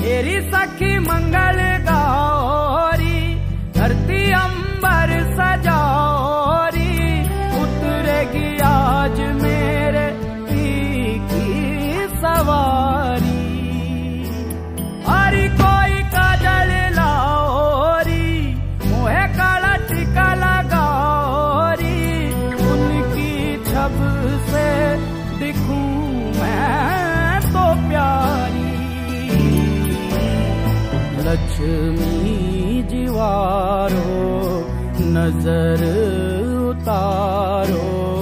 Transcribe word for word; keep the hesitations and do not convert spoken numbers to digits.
मेरी सखी मंगल गौरी, धरती अंबर सजौरी, उतरेगी आज मेरे पी की सवारी। हरी कोई काजल लाओरी, मोहे काला टीका लगाओरी, उनकी छब से दिखूं मैं तो प्यारी। लक्ष्मी जीवारो नजर उतारो,